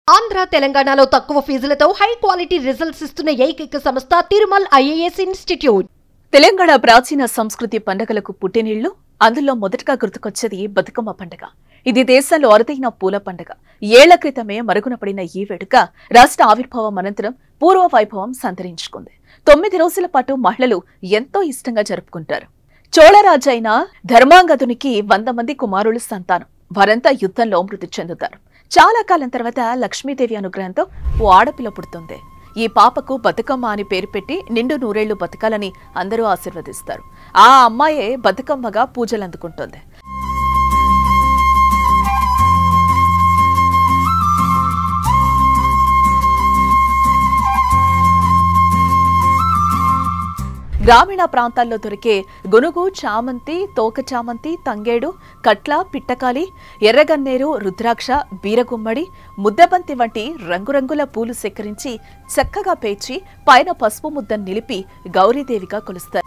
ఆంధ్ర తెలంగాణలో తక్కువ ఫీజులతో high quality results ఇస్తున్న ఏకైక సంస్థ తిరుమల్ ఐఏఎస్ ఇన్స్టిట్యూట్. తెలంగాణ ప్రాచీన సంస్కృతి పండుగలకు పుట్టినిళ్లు. అందులో మొదటగా గుర్తుకొచ్చేది బతుకమ్మ పండుగ. ఇది దేశంలో అరుదైన పూల పండుగ. ఏళ్ల క్రితమే మరుగున పడిన ఈ వేడుక రాష్ట్ర ఆవిర్భావం అనంతరం పూర్వ వైభవం సంతరించుకుంది. 9 రోజుల పాటు మహిళలు ఎంతో ఇష్టంగా జరుపుకుంటారు. చోళరాజైన ధర్మాంగదునికి 100 మంది కుమారులు సంతానం. వారంతా యుద్ధంలో మృతి చెందుతారు. చాలా కాలం తర్వాత లక్ష్మీదేవి అనుగ్రహంతో ఓ ఆడపిల్ల పుడుతుంది. ఈ పాపకు బతుకమ్మ అని పేరు పెట్టి నిండు నూరేళ్లు బతకాలని అందరూ ఆశీర్వదిస్తారు. ఆ అమ్మాయే బతుకమ్మగా పూజలు అందుకుంటుంది. గ్రామీణ ప్రాంతాల్లో దొరికే గునుగు, చామంతి, తోక చామంతి, తంగేడు, కట్ల, పిట్టకాలి, ఎర్రగన్నేరు, రుద్రాక్ష, బీరగుమ్మడి, ముద్దబంతి వంటి రంగురంగుల పూలు సేకరించి చక్కగా పేర్చి పైన పసుపు ముద్ద నిలిపి గౌరీదేవిగా కొలుస్తారు.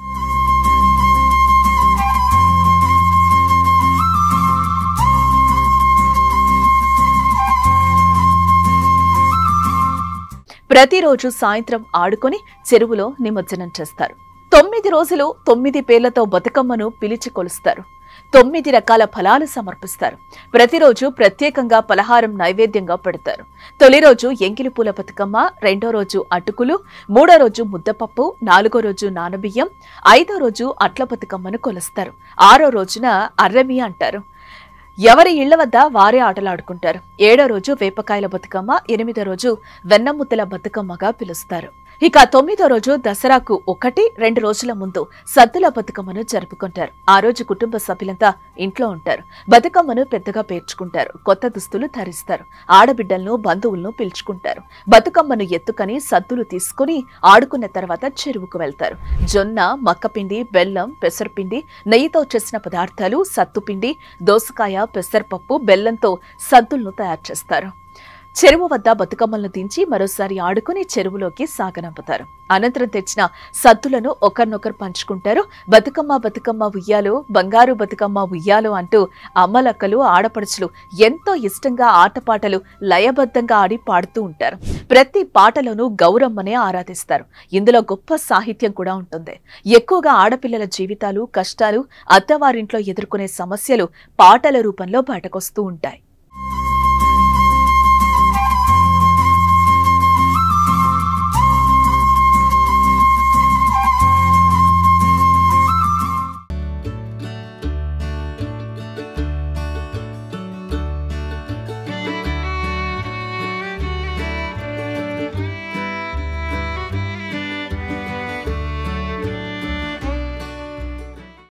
ప్రతిరోజు సాయంత్రం ఆడుకొని చెరువులో నిమజ్జనం చేస్తారు. 9 రోజులు 9 పేర్లతో బతుకమ్మను పిలిచి కొలుస్తారు. 9 రకాల ఫలాలు సమర్పిస్తారు. ప్రతిరోజు ప్రత్యేకంగా పలహారం నైవేద్యంగా పెడతారు. తొలి రోజు ఎంగిలిపూల బతుకమ్మ, రెండో రోజు అటుకులు, మూడో రోజు ముద్దపప్పు, నాలుగో రోజు నానబియ్యం, ఐదో రోజు అట్ల బతుకమ్మను కొలుస్తారు. ఆరో రోజున అర్రమి అంటారు. ఎవరి ఇళ్ల వద్ద వారే ఆటలాడుకుంటారు. ఏడో రోజు వేపకాయల బతుకమ్మ, 8వ రోజు వెన్నముద్దల బతుకమ్మగా పిలుస్తారు. ఇక 9వ రోజు దసరాకు 1-2 రోజుల ముందు సద్దుల బతుకమ్మను జరుపుకుంటారు. ఆ రోజు కుటుంబ సభ్యులంతా ఇంట్లో ఉంటారు. బతుకమ్మను పెద్దగా పేర్చుకుంటారు. కొత్త దుస్తులు ధరిస్తారు. ఆడబిడ్డలను, బంధువులను పిలుచుకుంటారు. బతుకమ్మను ఎత్తుకొని సద్దులు తీసుకుని ఆడుకున్న తర్వాత చెరువుకు వెళ్తారు. జొన్న, మక్కపిండి, బెల్లం, పెసరపిండి, నెయ్యితో చేసిన పదార్థాలు, సత్తుపిండి, దోసకాయ, పెసరపప్పు, బెల్లంతో సద్దులను తయారు చేస్తారు. చెరువు వద్ద బతుకమ్మలను దించి మరోసారి ఆడుకుని చెరువులోకి సాగనంపుతారు. అనంతరం తెచ్చిన సద్దులను ఒకరినొకరు పంచుకుంటారు. బతుకమ్మ బతుకమ్మ ఉయ్యాలో, బంగారు బతుకమ్మ ఉయ్యాలో అంటూ అమ్మలక్కలు, ఆడపడుచులు ఎంతో ఇష్టంగా ఆటపాటలు లయబద్ధంగా ఆడి పాడుతూ ఉంటారు. ప్రతి పాటలోనూ గౌరమ్మనే ఆరాధిస్తారు. ఇందులో గొప్ప సాహిత్యం కూడా ఉంటుంది. ఎక్కువగా ఆడపిల్లల జీవితాలు, కష్టాలు, అత్తవారింట్లో ఎదుర్కొనే సమస్యలు పాటల రూపంలో బయటకొస్తూ ఉంటాయి.